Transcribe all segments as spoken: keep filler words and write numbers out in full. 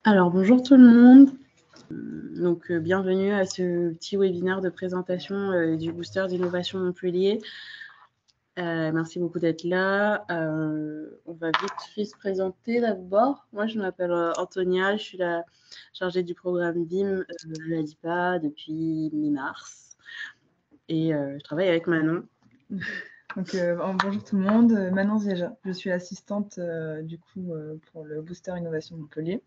Alors, bonjour tout le monde. Donc, euh, bienvenue à ce petit webinaire de présentation euh, du Booster d'Innovation Montpellier. Euh, merci beaucoup d'être là. Euh, on va vite fait se présenter d'abord. Moi, je m'appelle euh, Antonia, je suis la chargée du programme B I M euh, à l'A D I P A depuis mi-mars. Et euh, je travaille avec Manon. Donc, euh, bonjour tout le monde, Manon Zieja. Je suis assistante euh, du coup euh, pour le Booster Innovation Montpellier.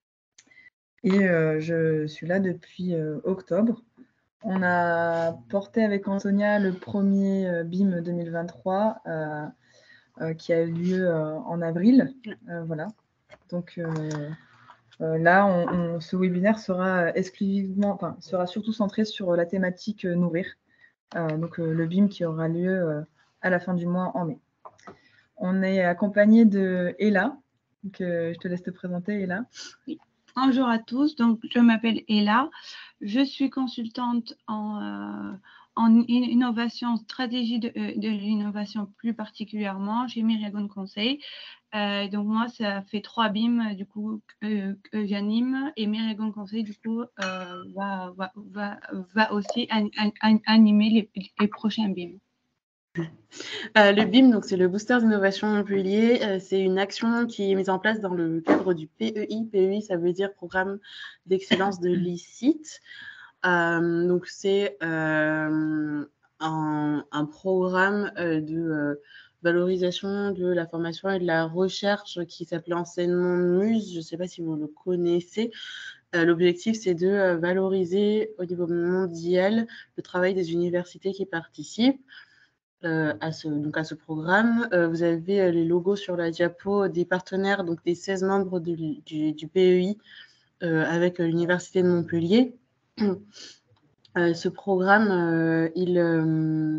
Et euh, je suis là depuis euh, octobre. On a porté avec Antonia le premier euh, B I M deux mille vingt-trois euh, euh, qui a eu lieu euh, en avril. Euh, voilà. Donc euh, euh, là, on, on, ce webinaire sera exclusivement, enfin, sera surtout centré sur la thématique euh, nourrir. Euh, donc euh, le B I M qui aura lieu euh, à la fin du mois en mai. On est accompagné de Ella. Donc, euh, je te laisse te présenter, Ella. Oui. Bonjour à tous, donc je m'appelle Ella, je suis consultante en, euh, en innovation, stratégie de, de l'innovation plus particulièrement chez Myriagon Conseil. Euh, donc moi, ça fait trois B I M du coup euh, que j'anime et Myriagon Conseil du coup euh, va, va, va, va aussi an, an, animer les, les prochains B I M. Euh, le B I M, donc c'est le Booster d'Innovation Montpellier. Euh, c'est une action qui est mise en place dans le cadre du P E I. P E I, ça veut dire Programme d'excellence de l'I C I T. Euh, donc c'est euh, un, un programme euh, de euh, valorisation de la formation et de la recherche qui s'appelait anciennement Muse. Je ne sais pas si vous le connaissez. Euh, L'objectif, c'est de euh, valoriser au niveau mondial le travail des universités qui participent. Euh, à, ce, donc à ce programme. Euh, vous avez euh, les logos sur la diapo des partenaires, donc des seize membres de, du, du P E I euh, avec euh, l'Université de Montpellier. Euh, ce programme, euh, il, euh,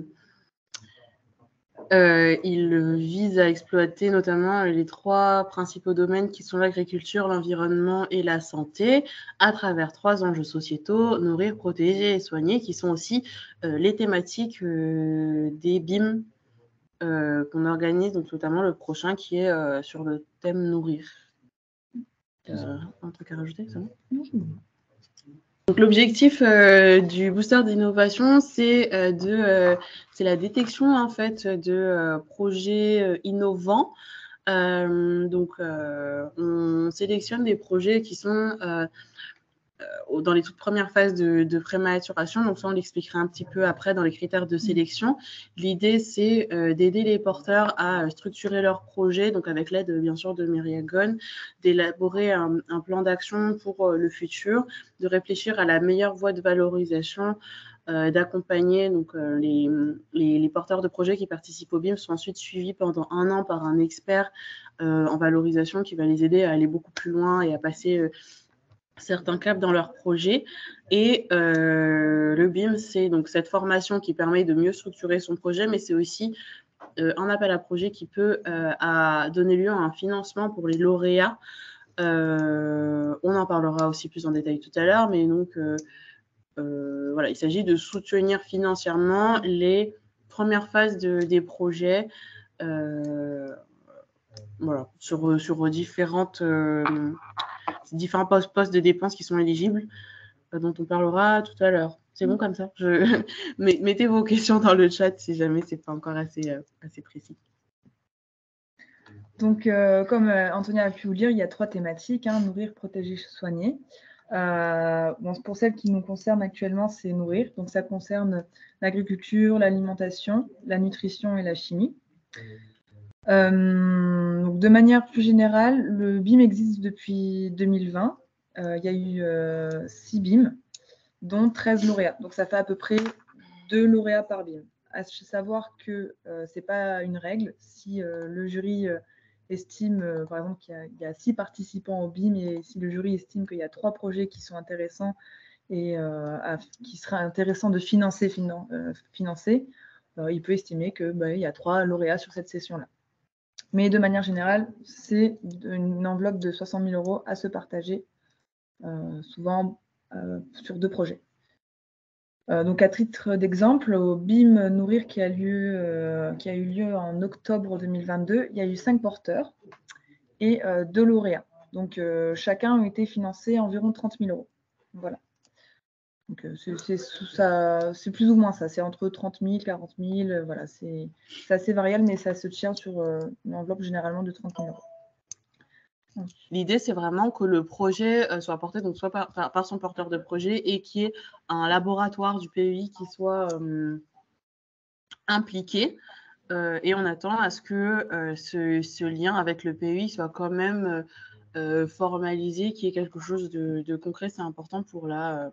euh, il vise à exploiter notamment les trois principaux domaines qui sont l'agriculture, l'environnement et la santé, à travers trois enjeux sociétaux, nourrir, protéger et soigner, qui sont aussi euh, les thématiques euh, des B I M Euh, qu'on organise, donc notamment le prochain qui est euh, sur le thème nourrir. Euh, un truc à rajouter, ça? Donc l'objectif euh, du booster d'innovation, c'est euh, de, euh, c'est la détection en fait de euh, projets euh, innovants. Euh, donc euh, on sélectionne des projets qui sont euh, dans les toutes premières phases de, de prématuration. Donc ça, on l'expliquera un petit peu après dans les critères de sélection. L'idée, c'est euh, d'aider les porteurs à structurer leur projet, donc avec l'aide, bien sûr, de Myriagon, d'élaborer un, un plan d'action pour euh, le futur, de réfléchir à la meilleure voie de valorisation, euh, d'accompagner donc euh, les, les, les porteurs de projets qui participent au B I M sont ensuite suivis pendant un an par un expert euh, en valorisation qui va les aider à aller beaucoup plus loin et à passer euh, certains caps dans leur projet. Et euh, le B I M, c'est donc cette formation qui permet de mieux structurer son projet, mais c'est aussi euh, un appel à projet qui peut euh, à donner lieu à un financement pour les lauréats. Euh, on en parlera aussi plus en détail tout à l'heure, mais donc euh, euh, voilà, il s'agit de soutenir financièrement les premières phases de, des projets. Euh, voilà, sur, sur différentes, euh, différents postes, postes de dépenses qui sont éligibles, euh, dont on parlera tout à l'heure. C'est bon comme ça. Je... Mettez vos questions dans le chat si jamais c'est pas encore assez, euh, assez précis. Donc, euh, comme euh, Antonia a pu vous le dire, il y a trois thématiques, hein, nourrir, protéger, soigner. Euh, bon, pour celles qui nous concernent actuellement, c'est nourrir. Donc, ça concerne l'agriculture, l'alimentation, la nutrition et la chimie. Euh, donc de manière plus générale, le B I M existe depuis deux mille vingt. Euh, il y a eu euh, six B I M, dont treize lauréats. Donc ça fait à peu près deux lauréats par B I M. À savoir que euh, ce n'est pas une règle. Si euh, le jury euh, estime, euh, par exemple, qu'il y, y a six participants au B I M et si le jury estime qu'il y a trois projets qui sont intéressants et euh, à, qui sera intéressant de financer, finan, euh, financer euh, il peut estimer qu'il bah, y a trois lauréats sur cette session-là. Mais de manière générale, c'est une enveloppe de soixante mille euros à se partager, euh, souvent euh, sur deux projets. Euh, donc, à titre d'exemple, au B I M Nourrir qui a, lieu, euh, qui a eu lieu en octobre deux mille vingt-deux, il y a eu cinq porteurs et euh, deux lauréats. Donc, euh, chacun a été financé à environ trente mille euros. Voilà. Donc, euh, c'est plus ou moins ça. C'est entre trente mille, quarante mille. Euh, voilà, c'est assez variable, mais ça se tient sur euh, une enveloppe généralement de trente mille euros. L'idée, c'est vraiment que le projet euh, soit porté donc soit par, par, par son porteur de projet et qu'il y ait un laboratoire du P E I qui soit euh, impliqué. Euh, et on attend à ce que euh, ce, ce lien avec le P E I soit quand même euh, formalisé, qu'il y ait quelque chose de, de concret. C'est important pour la... Euh,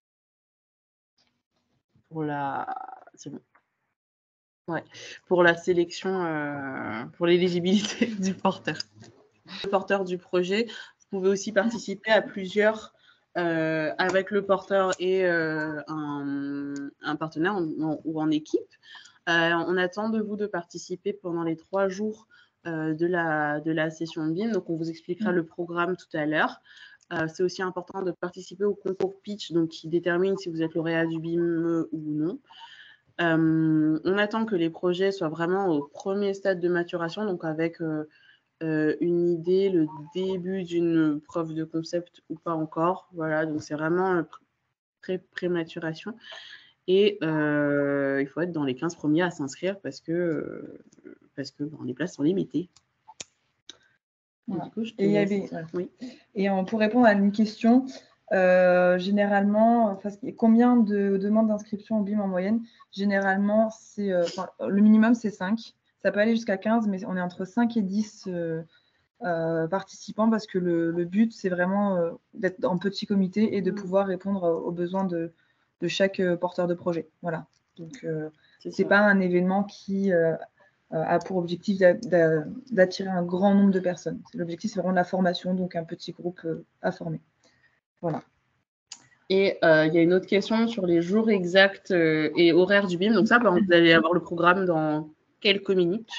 pour la... C'est bon. Ouais, pour la sélection, euh, pour l'éligibilité du porteur. Le porteur du projet, vous pouvez aussi participer à plusieurs euh, avec le porteur et euh, un, un partenaire en, en, ou en équipe. Euh, on attend de vous de participer pendant les trois jours euh, de, la, de la session B I M. Donc, on vous expliquera mmh. le programme tout à l'heure. Euh, c'est aussi important de participer au concours pitch, donc qui détermine si vous êtes lauréat du B I M ou non. Euh, on attend que les projets soient vraiment au premier stade de maturation, donc avec euh, euh, une idée, le début d'une preuve de concept ou pas encore. Voilà, donc c'est vraiment très pré-maturation. Et euh, il faut être dans les quinze premiers à s'inscrire parce que, euh, parce que bon, les places sont limitées. Voilà. Et, du coup, je te et, laisse... avait... oui. Et on, pour répondre à une question, Euh, généralement, enfin, combien de demandes d'inscription au B I M en moyenne? Généralement, c'est euh, enfin, le minimum, c'est cinq. Ça peut aller jusqu'à quinze, mais on est entre cinq et dix euh, euh, participants parce que le, le but, c'est vraiment euh, d'être en petit comité et de pouvoir répondre aux besoins de, de chaque euh, porteur de projet. Voilà. Donc, euh, c'est pas un événement qui euh, a pour objectif d'attirer un grand nombre de personnes. L'objectif, c'est vraiment de la formation, donc un petit groupe euh, à former. Voilà. Et il euh, y a une autre question sur les jours exacts euh, et horaires du B I M. Donc ça, bah, vous allez avoir le programme dans quelques minutes.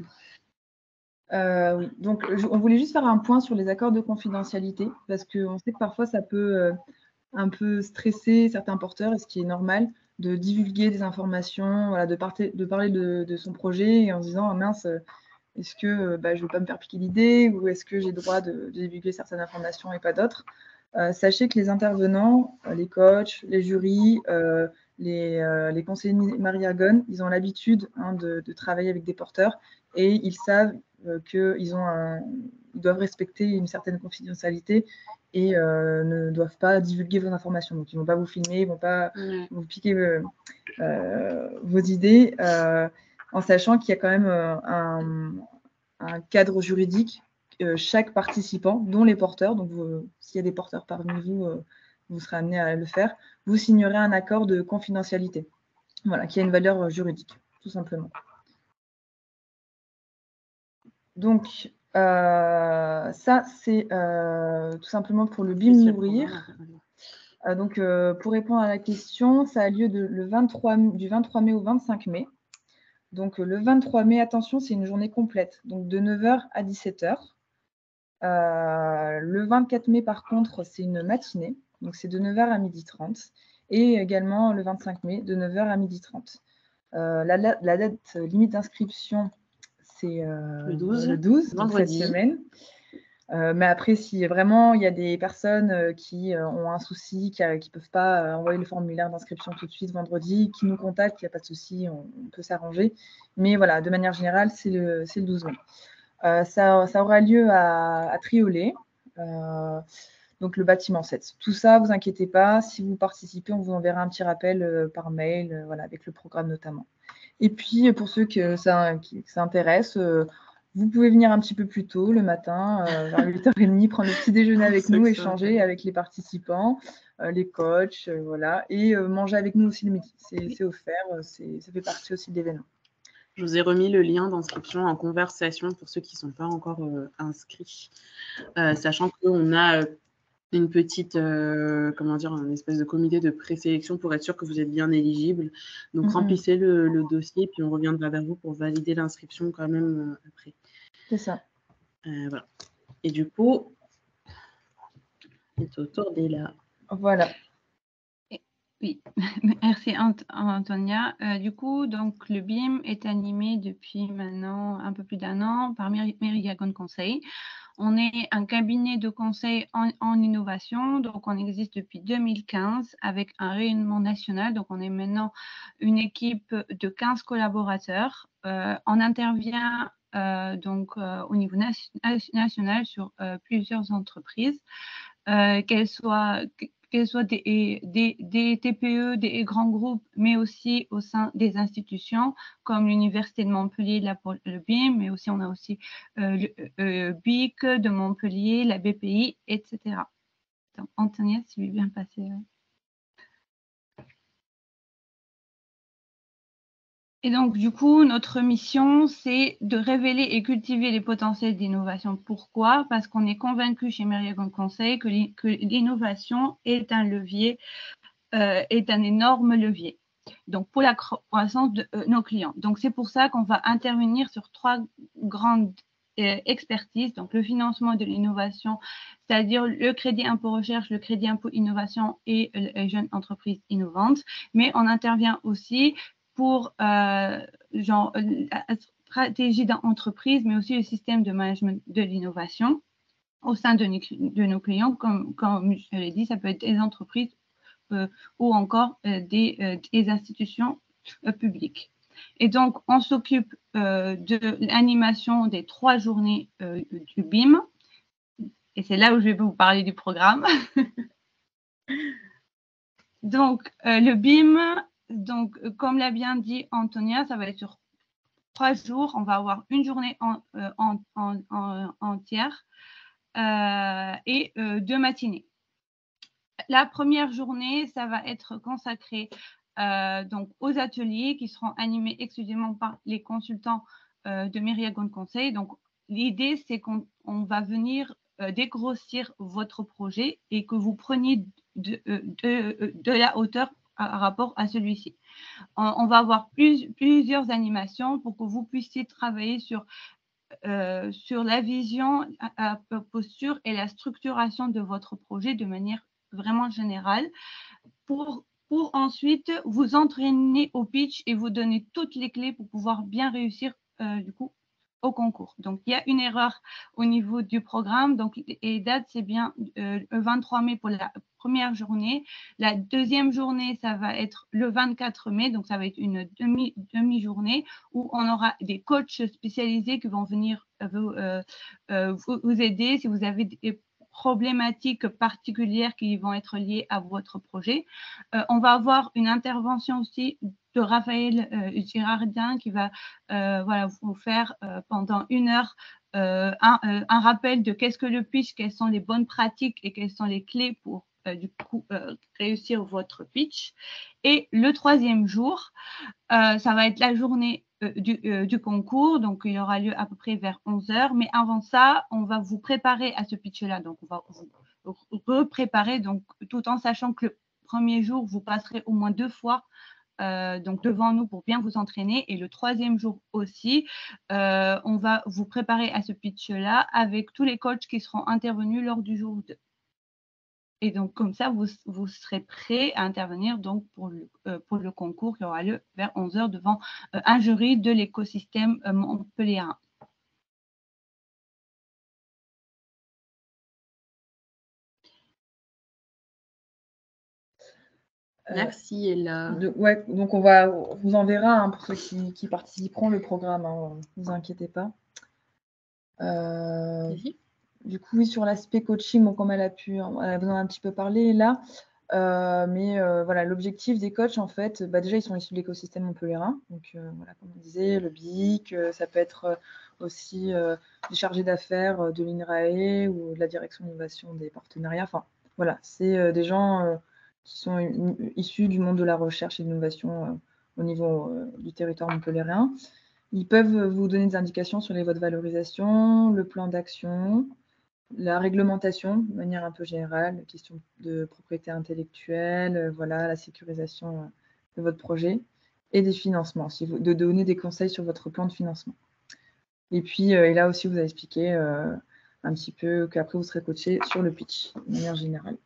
Euh, oui, donc je, on voulait juste faire un point sur les accords de confidentialité, parce qu'on sait que parfois ça peut euh, un peu stresser certains porteurs, et ce qui est normal, de divulguer des informations, voilà, de, parter, de parler de, de son projet, et en se disant, oh, mince, est-ce que bah, je ne vais pas me faire piquer l'idée, ou est-ce que j'ai le droit de, de divulguer certaines informations et pas d'autres? Euh, sachez que les intervenants, euh, les coachs, les jurys, euh, les, euh, les conseillers Mariagone, ils ont l'habitude hein, de, de travailler avec des porteurs et ils savent euh, qu'ils ont un, ils doivent respecter une certaine confidentialité et euh, ne doivent pas divulguer vos informations. Donc, ils ne vont pas vous filmer, ils ne vont pas mmh. vous piquer euh, euh, vos idées, euh, en sachant qu'il y a quand même euh, un, un cadre juridique. Euh, chaque participant, dont les porteurs, donc s'il y a des porteurs parmi vous, euh, vous serez amené à le faire, vous signerez un accord de confidentialité, voilà, qui a une valeur juridique, tout simplement. Donc, euh, ça, c'est euh, tout simplement pour le B I M Nourrir. Euh, donc, euh, pour répondre à la question, ça a lieu de, le vingt-trois, du vingt-trois mai au vingt-cinq mai. Donc, le vingt-trois mai, attention, c'est une journée complète, donc de neuf heures à dix-sept heures. Euh, le vingt-quatre mai, par contre, c'est une matinée, donc c'est de neuf heures à midi trente. Et également le vingt-cinq mai, de neuf heures à midi trente. Euh, la, la, la date limite d'inscription, c'est euh, le douze, le douze donc cette semaine. Euh, mais après, si vraiment il y a des personnes qui euh, ont un souci, qui ne peuvent pas euh, envoyer le formulaire d'inscription tout de suite vendredi, qui nous contactent, il n'y a pas de souci, on, on peut s'arranger. Mais voilà, de manière générale, c'est le, le douze mai. Euh, ça, ça aura lieu à, à Triolet, euh, donc le bâtiment sept. Tout ça, vous inquiétez pas, si vous participez, on vous enverra un petit rappel euh, par mail, euh, voilà, avec le programme notamment. Et puis, pour ceux que ça, qui, que ça intéresse, euh, vous pouvez venir un petit peu plus tôt le matin, euh, vers huit heures trente, prendre le petit déjeuner avec nous, échanger avec les participants, euh, les coachs, euh, voilà, et euh, manger avec nous aussi le midi. C'est offert, ça fait partie aussi de l'événement. Je vous ai remis le lien d'inscription en conversation pour ceux qui ne sont pas encore euh, inscrits, euh, sachant qu'on a euh, une petite, euh, comment dire, une espèce de comité de présélection pour être sûr que vous êtes bien éligible. Donc, mm-hmm. remplissez le, le dossier, puis on reviendra vers vous pour valider l'inscription quand même euh, après. C'est ça. Euh, voilà. Et du coup, c'est au tour d'Ella. Voilà. Oui, merci Ant Antonia. Euh, du coup, donc le B I M est animé depuis maintenant un peu plus d'un an par Mariagone Conseil. On est un cabinet de conseil en, en innovation, donc on existe depuis deux mille quinze avec un rayonnement national. Donc on est maintenant une équipe de quinze collaborateurs. Euh, on intervient euh, donc euh, au niveau nation, national sur euh, plusieurs entreprises, euh, qu'elles soient qu'elles soient des, des, des T P E, des grands groupes, mais aussi au sein des institutions comme l'Université de Montpellier, la, le B I M, mais aussi on a aussi euh, le euh, B I C de Montpellier, la B P I, et cetera. Donc, Antonia, si vous voulez bien passer. Euh... Et donc, du coup, notre mission, c'est de révéler et cultiver les potentiels d'innovation. Pourquoi? Parce qu'on est convaincu chez Mériagon Conseil que l'innovation est un levier, euh, est un énorme levier. Donc, pour la croissance de euh, nos clients. Donc, c'est pour ça qu'on va intervenir sur trois grandes euh, expertises. Donc, le financement de l'innovation, c'est-à-dire le crédit impôt recherche, le crédit impôt innovation et les jeunes entreprises innovantes. Mais on intervient aussi pour euh, genre, la stratégie d'entreprise, mais aussi le système de management de l'innovation au sein de, de nos clients. Comme, comme je l'ai dit, ça peut être des entreprises euh, ou encore euh, des, euh, des institutions euh, publiques. Et donc, on s'occupe euh, de l'animation des trois journées euh, du B I M. Et c'est là où je vais vous parler du programme. Donc, euh, le B I M, donc, comme l'a bien dit Antonia, ça va être sur trois jours. On va avoir une journée en, euh, en, en, en, entière euh, et euh, deux matinées. La première journée, ça va être consacré euh, donc aux ateliers qui seront animés exclusivement par les consultants euh, de Mériagon Conseil. Donc, l'idée, c'est qu'on on va venir euh, dégrossir votre projet et que vous preniez de, de, de la hauteur par rapport à celui-ci. On, on va avoir plus, plusieurs animations pour que vous puissiez travailler sur Euh, sur la vision, la posture et la structuration de votre projet de manière vraiment générale pour, pour ensuite vous entraîner au pitch et vous donner toutes les clés pour pouvoir bien réussir euh, du coup au concours. Donc, il y a une erreur au niveau du programme. Donc, et date, c'est bien euh, le vingt-trois mai pour la première journée. La deuxième journée, ça va être le vingt-quatre mai. Donc, ça va être une demi, demi-journée où on aura des coachs spécialisés qui vont venir vous, euh, euh, vous, vous aider si vous avez des problématiques particulières qui vont être liées à votre projet. Euh, on va avoir une intervention aussi de Raphaël euh, Girardin qui va euh, voilà, vous faire euh, pendant une heure euh, un, euh, un rappel de qu'est-ce que le pitch, quelles sont les bonnes pratiques et quelles sont les clés pour euh, du coup euh, réussir votre pitch. Et le troisième jour, euh, ça va être la journée euh, du, euh, du concours, donc il aura lieu à peu près vers onze heures. Mais avant ça, on va vous préparer à ce pitch-là. Donc, on va vous repréparer, donc, tout en sachant que le premier jour, vous passerez au moins deux fois euh, donc devant nous pour bien vous entraîner. Et le troisième jour aussi, euh, on va vous préparer à ce pitch-là avec tous les coachs qui seront intervenus lors du jour deux. Et donc, comme ça, vous, vous serez prêt à intervenir donc pour le, euh, pour le concours qui aura lieu vers onze heures devant euh, un jury de l'écosystème euh, montpelliérain. Merci, Ella. De, ouais, donc on va on vous enverra hein, pour ceux qui, qui participeront le programme, hein, ne vous inquiétez pas. Euh, du coup, oui, sur l'aspect coaching, bon, comme elle a pu, elle a besoin un petit peu parler là, euh, mais euh, voilà, l'objectif des coachs, en fait, bah, déjà, ils sont issus de l'écosystème montpelliérain. Donc, euh, voilà, comme on disait, le B I C, euh, ça peut être aussi euh, des chargés d'affaires de l'INRAE ou de la direction d'innovation des partenariats. Enfin, voilà, c'est euh, des gens euh, qui sont issus du monde de la recherche et de l'innovation euh, au niveau euh, du territoire montpelliérain. Ils peuvent vous donner des indications sur les voies de valorisation, le plan d'action, la réglementation de manière un peu générale, question de propriété intellectuelle, voilà, la sécurisation de votre projet et des financements, si vous, de donner des conseils sur votre plan de financement. Et puis, et là aussi, vous avez expliqué euh, un petit peu qu'après, vous serez coaché sur le pitch de manière générale.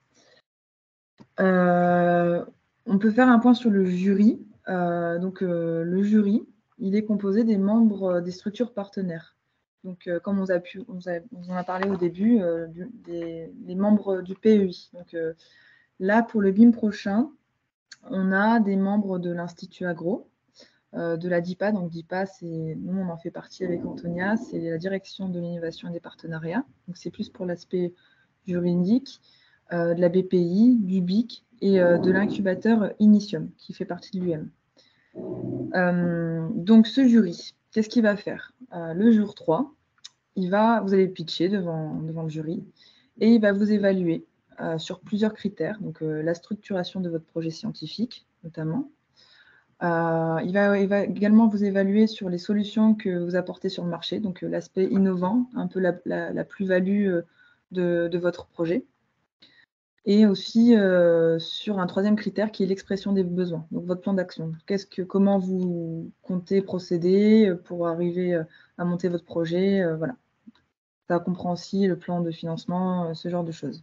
Euh, on peut faire un point sur le jury. Euh, donc, euh, le jury, il est composé des membres des structures partenaires. Donc, euh, comme on, a pu, on, a, on en a parlé au début, euh, du, des, les membres du P E I. Donc, euh, là, pour le B I M prochain, on a des membres de l'Institut Agro, euh, de la D I P A. Donc, D I P A, c'est, nous, on en fait partie avec Antonia, c'est la direction de l'innovation et des partenariats. Donc, c'est plus pour l'aspect juridique, euh, de la B P I, du B I C et euh, de l'incubateur Initium, qui fait partie de l'U M. Euh, donc, ce jury, qu'est-ce qu'il va faire? euh, Le jour trois, il va, vous allez pitcher devant, devant le jury et il va vous évaluer euh, sur plusieurs critères, donc euh, la structuration de votre projet scientifique, notamment. Euh, il, va, il va également vous évaluer sur les solutions que vous apportez sur le marché, donc euh, l'aspect innovant, un peu la, la, la plus-value euh, de, de votre projet. Et aussi euh, sur un troisième critère qui est l'expression des besoins, donc votre plan d'action. Qu'est-ce que, comment vous comptez procéder pour arriver à monter votre projet, euh, voilà. Ça comprend aussi le plan de financement, euh, ce genre de choses.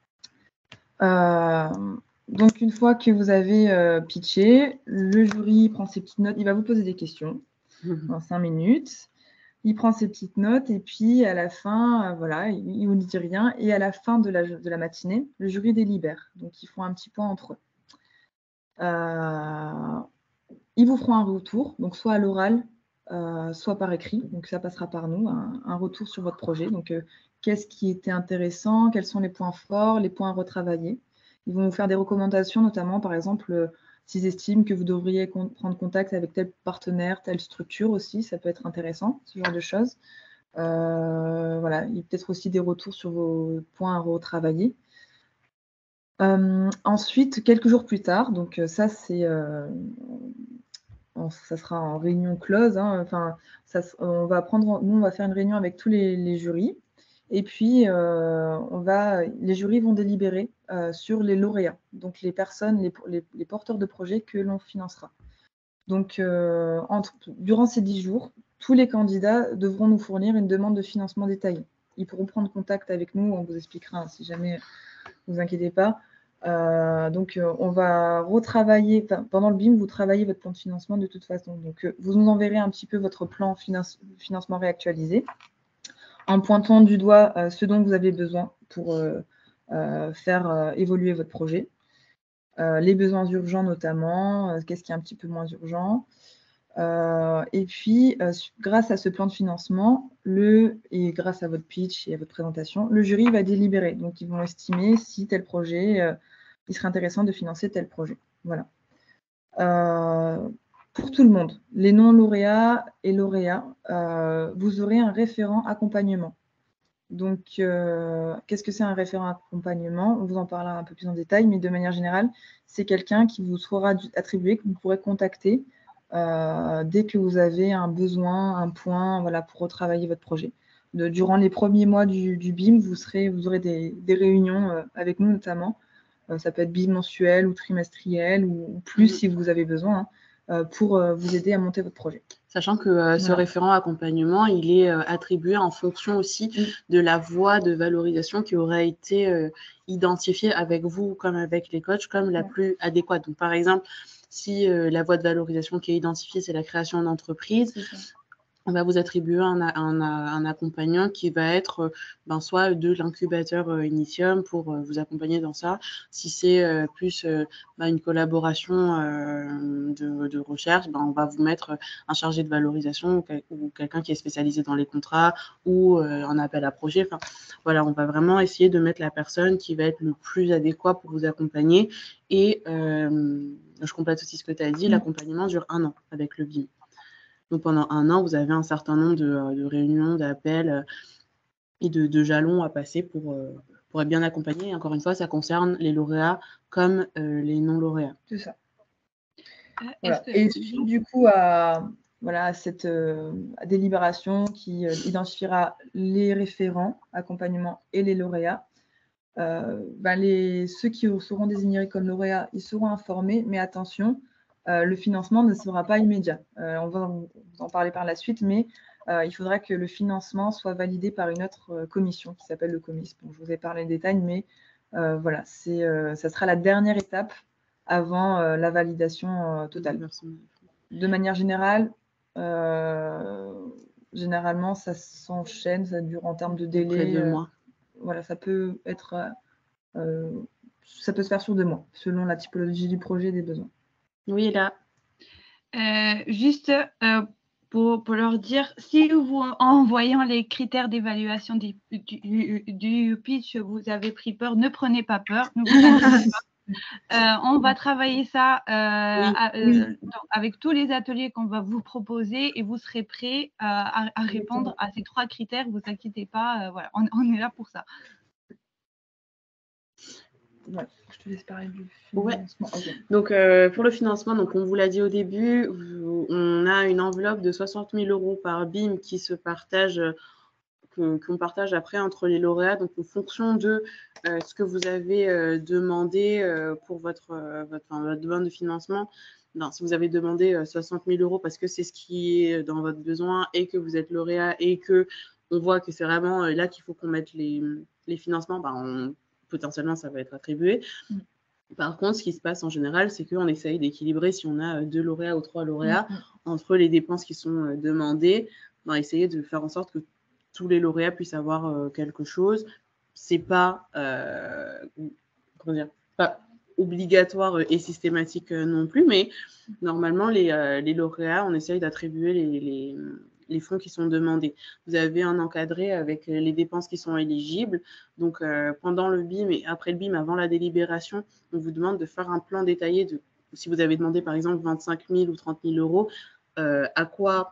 Euh, donc, une fois que vous avez euh, pitché, le jury prend ses petites notes, il va vous poser des questions mmh. dans cinq minutes. Il prend ses petites notes et puis à la fin, euh, voilà, il ne vous dit rien. Et à la fin de la, de la matinée, le jury délibère. Donc, ils font un petit point entre eux. Euh, ils vous feront un retour, donc soit à l'oral, euh, soit par écrit. Donc, ça passera par nous, un, un retour sur votre projet. Donc, euh, qu'est-ce qui était intéressant? Quels sont les points forts, les points à retravailler? Ils vont vous faire des recommandations, notamment, par exemple, s'ils estiment que vous devriez con- prendre contact avec tel partenaire, telle structure aussi, ça peut être intéressant, ce genre de choses. Euh, voilà, il y a peut-être aussi des retours sur vos points à retravailler. Euh, ensuite, quelques jours plus tard, donc ça, c'est... Euh, ça sera en réunion close. Hein, enfin, ça, on va prendre, nous, on va faire une réunion avec tous les, les jurys. Et puis, euh, on va, les jurys vont délibérer euh, sur les lauréats, donc les personnes, les, les, les porteurs de projets que l'on financera. Donc, euh, entre, durant ces dix jours, tous les candidats devront nous fournir une demande de financement détaillée. Ils pourront prendre contact avec nous, on vous expliquera hein, si jamais, ne vous inquiétez pas. Euh, donc, euh, on va retravailler, pendant le B I M, vous travaillez votre plan de financement de toute façon. Donc, euh, vous nous enverrez un petit peu votre plan finance, financement réactualisé en pointant du doigt euh, ce dont vous avez besoin pour euh, euh, faire euh, évoluer votre projet. Euh, les besoins urgents notamment, euh, qu'est-ce qui est un petit peu moins urgent. Euh, et puis, euh, grâce à ce plan de financement, le, et grâce à votre pitch et à votre présentation, le jury va délibérer. Donc, ils vont estimer si tel projet, euh, il serait intéressant de financer tel projet. Voilà. Euh, pour tout le monde, les non-lauréats et lauréats, euh, vous aurez un référent accompagnement. Donc, euh, qu'est-ce que c'est un référent accompagnement? On vous en parlera un peu plus en détail, mais de manière générale, c'est quelqu'un qui vous sera attribué, que vous pourrez contacter euh, dès que vous avez un besoin, un point, voilà, pour retravailler votre projet. De, durant les premiers mois du, du B I M, vous, serez, vous aurez des, des réunions euh, avec nous notamment. Euh, ça peut être bimensuel ou trimestriel ou, ou plus si vous avez besoin hein, euh, pour euh, vous aider à monter votre projet. Sachant que euh, ce voilà. référent accompagnement, il est euh, attribué en fonction aussi oui. de la voie de valorisation qui aurait été euh, identifiée avec vous, comme avec les coachs, comme la oui. plus adéquate. Donc, par exemple, si euh, la voie de valorisation qui est identifiée, c'est la création d'entreprise, on va vous attribuer un, un, un accompagnant qui va être ben, soit de l'incubateur euh, Initium pour euh, vous accompagner dans ça. Si c'est euh, plus euh, ben, une collaboration euh, de, de recherche, ben, on va vous mettre un chargé de valorisation ou, quel, ou quelqu'un qui est spécialisé dans les contrats ou euh, un appel à projet. Enfin, voilà, on va vraiment essayer de mettre la personne qui va être le plus adéquat pour vous accompagner. Et euh, je complète aussi ce que tu as dit, mmh. l'accompagnement dure un an avec le B I M. Donc, pendant un an, vous avez un certain nombre de, de réunions, d'appels et de, de jalons à passer pour, pour être bien accompagné. Et encore une fois, ça concerne les lauréats comme euh, les non-lauréats. C'est ça. Voilà. Que... Et suite du coup à, voilà, à cette euh, à délibération qui euh, identifiera les référents, accompagnement et les lauréats, euh, ben les, ceux qui seront désignés comme lauréats, ils seront informés, mais attention, Euh, le financement ne sera pas immédiat. Euh, on va vous en parler par la suite, mais euh, il faudra que le financement soit validé par une autre euh, commission qui s'appelle le COMIS. Bon, je vous ai parlé des détails, mais euh, voilà, c'est, euh, ça sera la dernière étape avant euh, la validation euh, totale. De manière générale, euh, généralement, ça s'enchaîne, ça dure en termes de Près délai. de euh, mois. voilà, ça peut être, euh, ça peut se faire sur deux mois, selon la typologie du projet et des besoins. Oui, là. Euh, juste euh, pour, pour leur dire, si vous, en voyant les critères d'évaluation du, du, du pitch, vous avez pris peur, ne prenez pas peur, ne vous inquiétez pas. Euh, on va travailler ça euh, Oui, à- euh, oui. dans- avec tous les ateliers qu'on va vous proposer et vous serez prêts euh, à, à répondre à ces trois critères. Vous inquiétez pas, euh, voilà, on, on est là pour ça. Ouais, je te laisse parler du Ouais. financement. Ok. Donc, euh, pour le financement, donc, on vous l'a dit au début, vous- on a une enveloppe de soixante mille euros par B I M qui se partage, euh, que- qu'on partage après entre les lauréats. Donc, en fonction de euh, ce que vous avez euh, demandé euh, pour votre, euh, votre, enfin, votre demande de financement, non, si vous avez demandé euh, soixante mille euros parce que c'est ce qui est dans votre besoin et que vous êtes lauréat et que on voit que c'est vraiment euh, là qu'il faut qu'on mette les, les financements, ben, on, potentiellement, ça va être attribué. Mm. Par contre, ce qui se passe en général, c'est qu'on essaye d'équilibrer, si on a deux lauréats ou trois lauréats, Mm, mm. entre les dépenses qui sont demandées, ben, essayer de faire en sorte que tous les lauréats puissent avoir euh, quelque chose. C'est pas, euh, comment dire, pas obligatoire et systématique euh, non plus, mais normalement, les, euh, les lauréats, on essaye d'attribuer les, les, les fonds qui sont demandés. Vous avez un encadré avec les dépenses qui sont éligibles. Donc, euh, pendant le B I M et après le B I M, avant la délibération, on vous demande de faire un plan détaillé de, si vous avez demandé par exemple vingt-cinq mille ou trente mille euros, euh, à quoi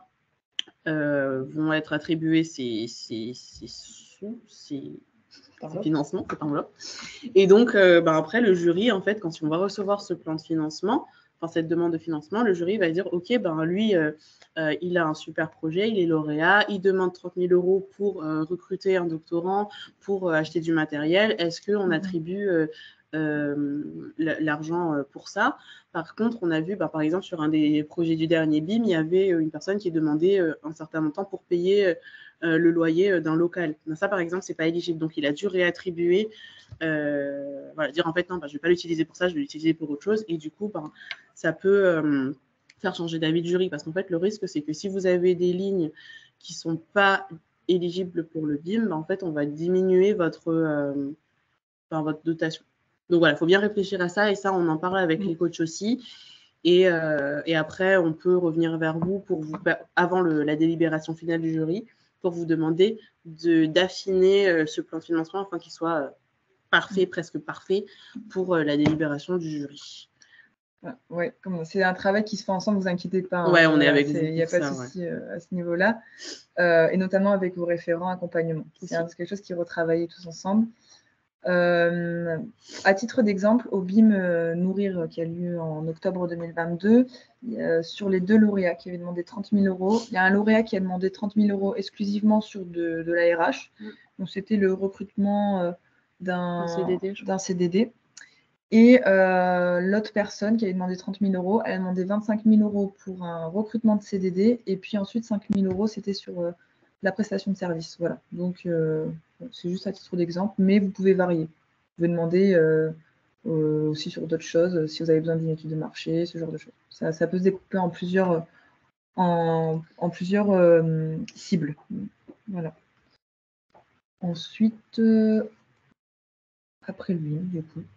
euh, vont être attribués ces, ces, ces sous, ces, ces financements, cette enveloppe. Et donc, euh, ben après, le jury, en fait, quand on va recevoir ce plan de financement, enfin cette demande de financement, le jury va dire, OK, ben lui, euh, euh, il a un super projet, il est lauréat, il demande trente mille euros pour euh, recruter un doctorant, pour euh, acheter du matériel. Est-ce qu'on attribue euh, euh, l'argent pour ça? Par contre, on a vu, ben, par exemple, sur un des projets du dernier B I M, il y avait une personne qui demandait euh, un certain montant pour payer euh, le loyer d'un local. Ça, par exemple, c'est pas éligible. Donc, il a dû réattribuer Euh, voilà, dire en fait non, bah, je ne vais pas l'utiliser pour ça, je vais l'utiliser pour autre chose. Et du coup, ben, ça peut euh, faire changer d'avis de jury parce qu'en fait, le risque, c'est que si vous avez des lignes qui ne sont pas éligibles pour le B I M, ben, en fait, on va diminuer votre, euh, ben, votre dotation. Donc voilà, il faut bien réfléchir à ça et ça, on en parle avec mmh. les coachs aussi. Et, euh, et après, on peut revenir vers vous pour vous, avant le, la délibération finale du jury, pour vous demander d'affiner euh, ce plan de financement afin qu'il soit euh, parfait, presque parfait, pour euh, la délibération du jury. Ouais, c'est un travail qui se fait ensemble, vous inquiétez pas. Hein, ouais, on est avec vous. Il n'y a pas de souci ouais. euh, à ce niveau-là, euh, et notamment avec vos référents accompagnement. C'est quelque chose qui est retravaillé tous ensemble. Euh, à titre d'exemple, au B I M euh, Nourrir qui a lieu en octobre deux mille vingt-deux, euh, sur les deux lauréats qui avaient demandé trente mille euros, il y a un lauréat qui a demandé trente mille euros exclusivement sur de, de l'A R H. Mm. Donc c'était le recrutement euh, d'un C D D. Et euh, l'autre personne qui avait demandé trente mille euros, elle a demandé vingt-cinq mille euros pour un recrutement de C D D, et puis ensuite cinq mille euros, c'était sur euh, la prestation de service. Voilà. Donc, euh, c'est juste à titre d'exemple, mais vous pouvez varier. Vous pouvez demander euh, euh, aussi sur d'autres choses, si vous avez besoin d'une étude de marché, ce genre de choses. Ça, ça peut se découper en plusieurs, en, en plusieurs euh, cibles. Voilà. Ensuite, euh, après le B I M, du coup.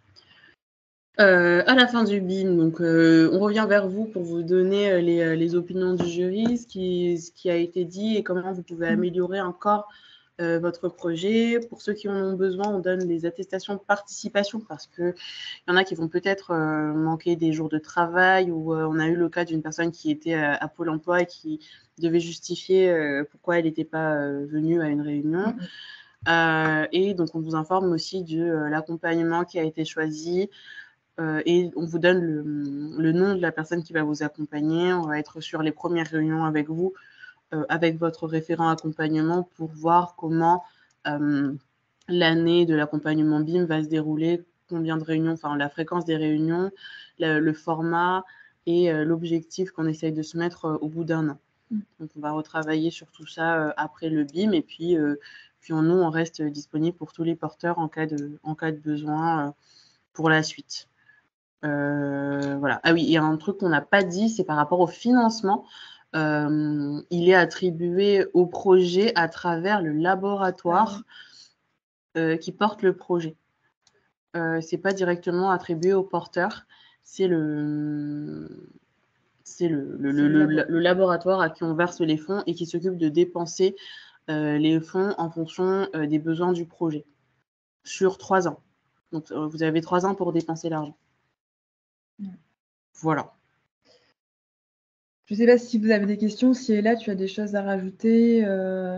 Euh, à la fin du B I M, donc, euh, on revient vers vous pour vous donner les, les opinions du jury, ce qui, ce qui a été dit et comment vous pouvez améliorer encore euh, votre projet. Pour ceux qui en ont besoin, on donne des attestations de participation parce qu'il y en a qui vont peut-être euh, manquer des jours de travail ou euh, on a eu le cas d'une personne qui était à, à Pôle emploi et qui devait justifier euh, pourquoi elle n'était pas euh, venue à une réunion. Euh, et donc, on vous informe aussi de euh, l'accompagnement qui a été choisi. Euh, et on vous donne le, le nom de la personne qui va vous accompagner. On va être sur les premières réunions avec vous, euh, avec votre référent accompagnement pour voir comment euh, l'année de l'accompagnement B I M va se dérouler, combien de réunions, enfin la fréquence des réunions, le, le format et euh, l'objectif qu'on essaye de se mettre euh, au bout d'un an. Donc, on va retravailler sur tout ça euh, après le B I M et puis, euh, puis on, nous, on reste disponible pour tous les porteurs en cas de, en cas de besoin euh, pour la suite. Euh, voilà. Ah oui, il y a un truc qu'on n'a pas dit, c'est par rapport au financement. euh, il est attribué au projet à travers le laboratoire euh, qui porte le projet. Euh, c'est pas directement attribué au porteur, c'est le c'est le, le, le, le, le, laboratoire à qui on verse les fonds et qui s'occupe de dépenser euh, les fonds en fonction euh, des besoins du projet sur trois ans. Donc, euh, vous avez trois ans pour dépenser l'argent. Mmh. Voilà. Je ne sais pas si vous avez des questions. Si est là, tu as des choses à rajouter euh...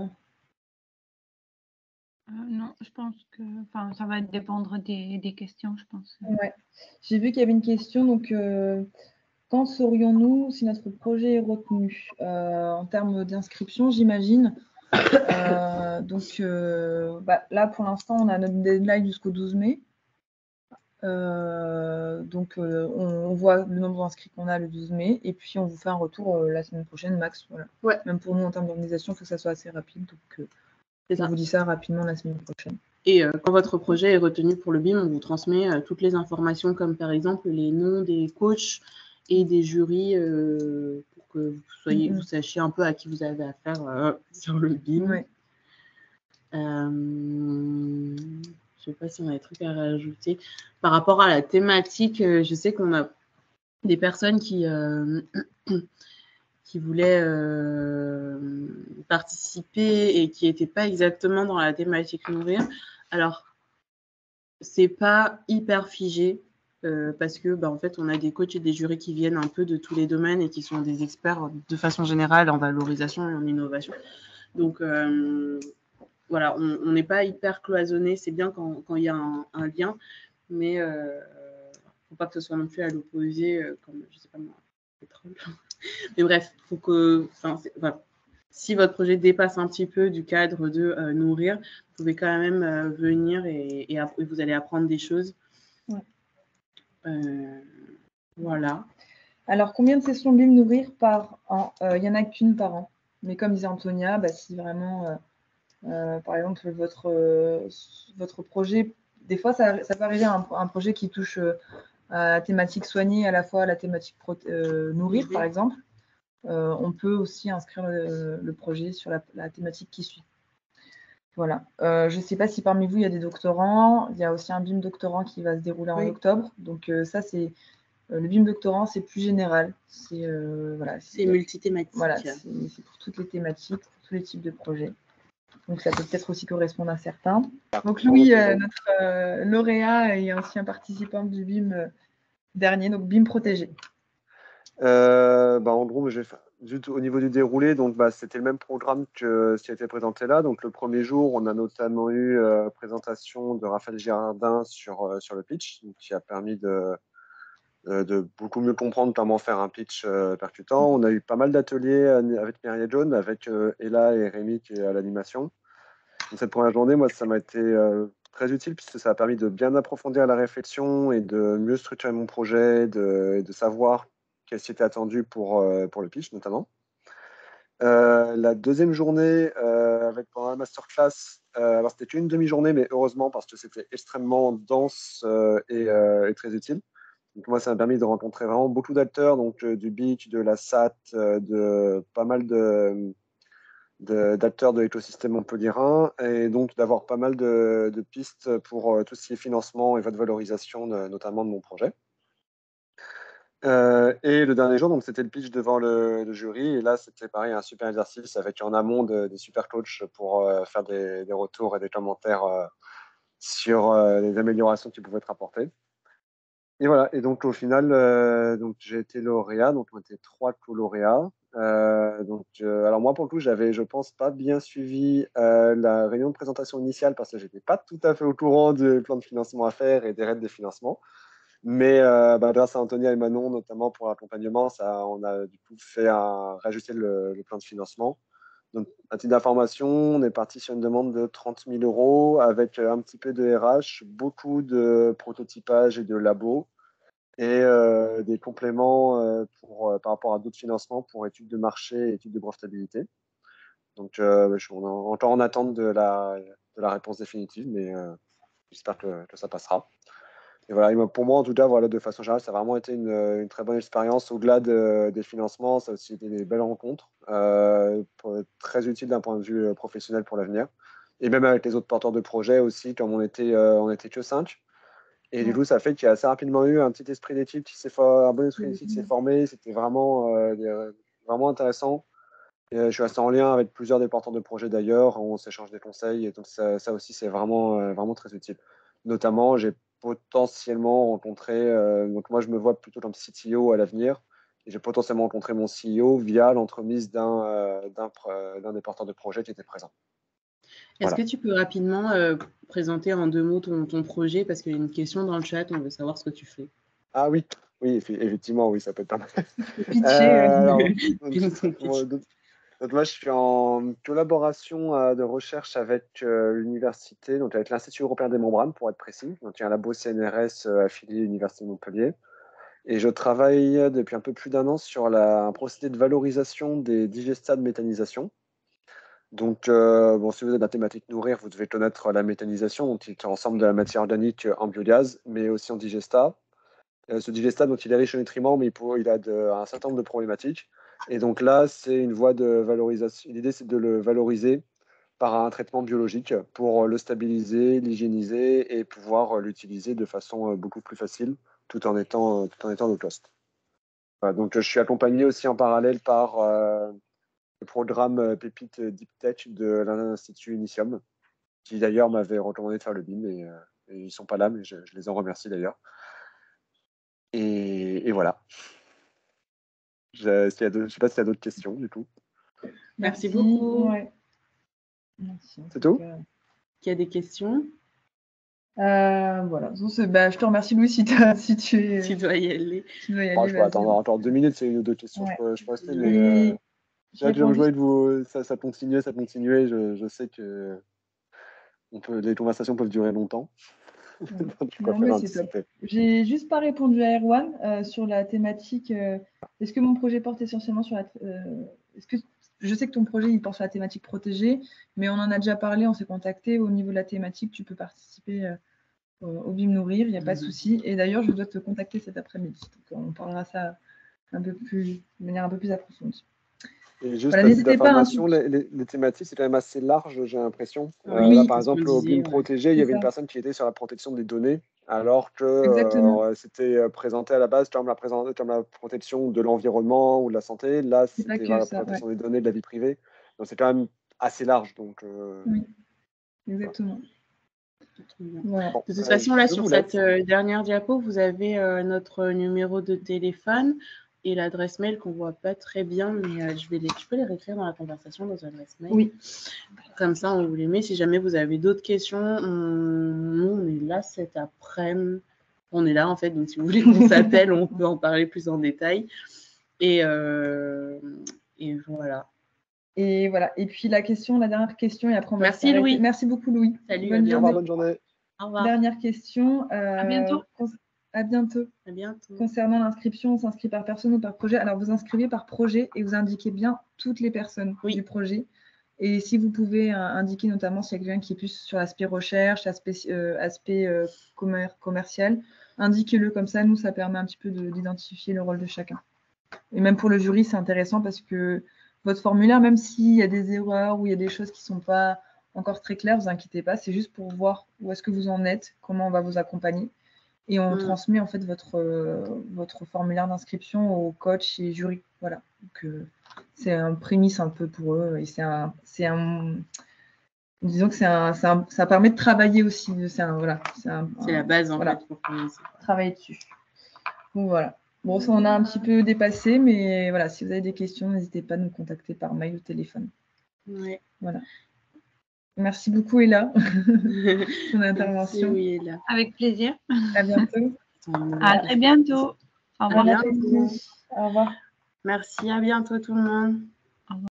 Euh, non, je pense que enfin, ça va dépendre des, des questions, je pense. Ouais. J'ai vu qu'il y avait une question. Donc, euh, quand saurions-nous si notre projet est retenu euh, en termes d'inscription, j'imagine. Euh, donc, euh, bah, là, pour l'instant, on a notre deadline jusqu'au douze mai. Euh, donc, euh, on, on voit le nombre d'inscrits qu'on a le douze mai. Et puis, on vous fait un retour euh, la semaine prochaine, max. Voilà. Ouais. Même pour nous, en termes d'organisation, il faut que ça soit assez rapide. Donc, euh, je ça. vous dis ça rapidement la semaine prochaine. Et euh, quand votre projet est retenu pour le B I M, on vous transmet euh, toutes les informations, comme par exemple les noms des coachs et des jurys, euh, pour que vous, soyez, mm-hmm. vous sachiez un peu à qui vous avez affaire euh, sur le B I M. Ouais. Euh, je ne sais pas si on a des trucs à rajouter. Par rapport à la thématique, euh, je sais qu'on a des personnes qui, euh, qui voulaient euh, participer et qui n'étaient pas exactement dans la thématique nourrir. Alors, c'est pas hyper figé euh, parce que bah, en fait on a des coachs et des jurys qui viennent un peu de tous les domaines et qui sont des experts de façon générale en valorisation et en innovation. Donc euh, voilà, on n'est pas hyper cloisonné. C'est bien quand, quand il y a un, un lien, mais euh, faut pas que ce soit non plus à l'opposé, euh, comme je sais pas moi, pétrole. Mais bref, faut que, enfin, voilà. Si votre projet dépasse un petit peu du cadre de euh, nourrir, vous pouvez quand même euh, venir et, et, et vous allez apprendre des choses. Ouais. Euh, voilà. Alors, combien de sessions B I M nourrir par an ? Il euh, n'y en a qu'une par an. Mais comme disait Antonia, bah, si vraiment, euh, euh, par exemple, votre, euh, votre projet, des fois, ça, ça peut arriver à un, un projet qui touche euh, à la thématique soignée, à la fois à la thématique euh, nourrir, par exemple. Euh, on peut aussi inscrire le, le projet sur la, la thématique qui suit. Voilà. Euh, je ne sais pas si parmi vous, il y a des doctorants. Il y a aussi un B I M doctorant qui va se dérouler oui. en octobre. Donc, euh, ça, c'est euh, le B I M doctorant, c'est plus général. C'est euh, voilà, multithématique. Voilà, c'est pour toutes les thématiques, pour tous les types de projets. Donc, ça peut peut-être aussi correspondre à certains. Donc, Louis, euh, notre euh, lauréat et ancien participant du B I M euh, dernier, donc B I M protégé. Euh, bah, en gros, j'ai fait, juste au niveau du déroulé, donc bah, c'était le même programme que ce qui a été présenté là. Donc le premier jour, on a notamment eu euh, présentation de Raphaël Girardin sur euh, sur le pitch, donc, qui a permis de euh, de beaucoup mieux comprendre comment faire un pitch euh, percutant. On a eu pas mal d'ateliers avec Myriam John, avec euh, Ella et Rémi qui est à l'animation. Donc cette première journée, moi, ça m'a été euh, très utile puisque ça a permis de bien approfondir la réflexion et de mieux structurer mon projet, de, et de savoir qu'est-ce qui était attendu pour, euh, pour le pitch notamment. Euh, la deuxième journée, euh, avec pendant la masterclass, euh, alors c'était qu'une demi-journée, mais heureusement parce que c'était extrêmement dense euh, et, euh, et très utile. Donc moi, ça m'a permis de rencontrer vraiment beaucoup d'acteurs, donc euh, du B I C, de la S A T, euh, de pas mal de, de, d'acteurs de l'écosystème montpelliérain, et donc d'avoir pas mal de, de pistes pour euh, tout ce qui est financement et votre valorisation, de, notamment de mon projet. Euh, et le dernier jour, donc c'était le pitch devant le, le jury. Et là, c'était pareil, un super exercice avec en amont de, des super coachs pour euh, faire des, des retours et des commentaires euh, sur euh, les améliorations qui pouvaient être apportées. Et voilà. Et donc au final, euh, donc j'ai été lauréat. Donc on était trois co-lauréats. Euh, donc euh, alors moi pour le coup, j'avais, je pense, pas bien suivi euh, la réunion de présentation initiale parce que j'étais pas tout à fait au courant du plan de financement à faire et des règles des financements. Mais euh, bah, grâce à Antonia et Manon, notamment pour l'accompagnement, ça, on a du coup fait un, réajuster le, le plan de financement. Donc, à titre d'information, on est parti sur une demande de trente mille euros avec un petit peu de R H, beaucoup de prototypage et de labo et euh, des compléments euh, pour, euh, par rapport à d'autres financements pour études de marché et études de brevetabilité. Donc, euh, je suis encore en attente de la, de la réponse définitive, mais euh, j'espère que, que ça passera. et voilà, et moi, pour moi, en tout cas, voilà, de façon générale, ça a vraiment été une, une très bonne expérience. Au-delà de, des financements, ça a aussi été des belles rencontres, euh, pour- très utiles d'un point de vue euh, professionnel pour l'avenir. Et même avec les autres porteurs de projets aussi, comme on était, euh, on était que cinq. Et du Ouais. coup, ça fait qu'il y a assez rapidement eu un petit esprit d'équipe qui s'est for- un bon esprit d'équipe qui s'est Mhm. formé. C'était vraiment, euh, des- vraiment intéressant. Et, euh, je suis resté en lien avec plusieurs des porteurs de projets d'ailleurs. On s'échange des conseils. Et donc, ça, ça aussi, c'est vraiment, euh, vraiment très utile. Notamment, j'ai potentiellement rencontré. euh, donc, moi, je me vois plutôt comme C T O à l'avenir. Et j'ai potentiellement rencontré mon C E O via l'entremise d'un euh, d'un pr- d'un des porteurs de projets qui était présent. Est-ce Voilà. que tu peux rapidement euh, présenter en deux mots ton, ton projet? Parce qu'il y a une question dans le chat, on veut savoir ce que tu fais. Ah oui, oui, effe- effectivement, oui, ça peut être pas mal. Pitcher. Euh, euh, alors, donc, Fais-nous ton pitch. moi, donc, donc moi, je suis en collaboration euh, de recherche avec euh, l'université, donc avec l'Institut européen des membranes, pour être précis. Donc, il y a un labo C N R S euh, affilié à l'Université de Montpellier. Et je travaille depuis un peu plus d'un an sur la, un procédé de valorisation des digestats de méthanisation. Donc, euh, bon, si vous êtes dans la thématique nourrir, vous devez connaître la méthanisation, donc, qui est l'ensemble de la matière organique en biogaz, mais aussi en digestat. Euh, ce digestat, donc, il est riche en nutriments, mais il, peut- il a de- un certain nombre de problématiques. Et donc là, c'est une voie de valorisation. L'idée, c'est de le valoriser par un traitement biologique pour le stabiliser, l'hygiéniser et pouvoir euh, l'utiliser de façon euh, beaucoup plus facile, tout en étant, euh, tout en étant low cost. Voilà, donc, je suis accompagné aussi en parallèle par euh, le programme euh, Pépite Deep Tech de l'Institut Initium, qui d'ailleurs m'avait recommandé de faire le B I M, et, euh, et ils ne sont pas là, mais je, je les en remercie d'ailleurs. Et, et voilà. Je ne sais pas s'il y a d'autres questions, du coup. Merci beaucoup. Ouais. Merci. en C'est tout tout cas. Il y a des questions? Euh, voilà. Donc, c'est- bah, je te remercie, Louis, si, t'as- si tu, es- Tu dois y aller. tu dois y Bon, aller. je peux Vas-y. attendre encore deux minutes, c'est une ou deux questions, Ouais. je, peux, je peux rester, Et mais euh, Et c'est je vrai que je réponds me jouais juste. de vous, ça, ça continuait, ça continuait, je, je sais que on peut, les conversations peuvent durer longtemps, Ouais. donc je Non, préfère mais c'est top. anticiper. J'ai juste pas répondu à Erwan euh, sur la thématique. euh, Est-ce que mon projet porte essentiellement sur la. euh, Est-ce que je sais que ton projet il porte sur la thématique protégée, mais on en a déjà parlé, on s'est contacté. Au niveau de la thématique, tu peux participer euh, au B I M Nourrir, il n'y a pas de Mhm. souci. Et d'ailleurs, je dois te contacter cet après-midi. Donc, on parlera ça un peu plus, de manière un peu plus approfondie. Et juste Voilà, à titre n'hésitez pas à d'information, insulter. les, les- les thématiques, c'est quand même assez large, j'ai l'impression. Oui, Euh, là, Oui, par c'est ce qu'on exemple, au B I M disait. Ouais. protégé, il y c'est avait une ça. personne qui était sur la protection des données, alors que Exactement. euh, c'était euh, présenté à la base comme la, présent- comme la protection de l'environnement ou de la santé. Là, C'est pas c'était que la ça, ouais. protection des données, de la vie privée. Donc, c'est quand même assez large. Donc, euh, Oui, exactement. Très bien. Voilà. bon, De toute euh, façon, là, je sur vous cette laisse. euh, dernière diapo, vous avez euh, notre numéro de téléphone et l'adresse mail qu'on ne voit pas très bien, mais euh, je, vais les, je peux les réécrire dans la conversation, dans l'adresse mail. Oui. Comme ça, on vous les met. Si jamais vous avez d'autres questions, on... nous, on est là cet après-midi. On est là, en fait, donc si vous voulez qu'on s'appelle, on peut en parler plus en détail. Et, euh... et voilà. Et voilà. Et puis la question, la dernière question, et après on va Merci, s'arrêter. Louis. Merci beaucoup, Louis. Salut, Bonne à Au revoir, journée. bonne journée. Au revoir. Dernière question. euh, À bientôt. cons- À bientôt. À bientôt. Concernant l'inscription, on s'inscrit par personne ou par projet. Alors, vous inscrivez par projet et vous indiquez bien toutes les personnes Oui. du projet. Et si vous pouvez euh, indiquer notamment s'il y a quelqu'un qui est plus sur l'aspect recherche, aspect, euh, aspect euh, commer- commercial, indiquez-le comme ça. Nous, ça permet un petit peu de- d'identifier le rôle de chacun. Et même pour le jury, c'est intéressant parce que votre formulaire, même s'il y a des erreurs ou il y a des choses qui ne sont pas encore très claires, vous inquiétez pas. C'est juste pour voir où est-ce que vous en êtes, comment on va vous accompagner. Et on Mm. transmet en fait votre, euh, votre formulaire d'inscription au coach et jury. Voilà. Donc, euh, c'est un prémisse un peu pour eux. Et c'est un, c'est un, disons que c'est un, c'est un, ça permet de travailler aussi. C'est un, voilà, c'est un, C'est un- la base, en voilà, fait, pour commencer. travailler dessus. Donc voilà. Bon, ça on a un petit peu dépassé, mais voilà, si vous avez des questions, n'hésitez pas à nous contacter par mail ou téléphone. Ouais. Voilà. Merci beaucoup, Ella, pour ton intervention. Merci, oui, là. Avec plaisir. À bientôt. À très bientôt. Au Bon revoir. bientôt. après-midi. Au revoir. Merci, à bientôt tout le monde.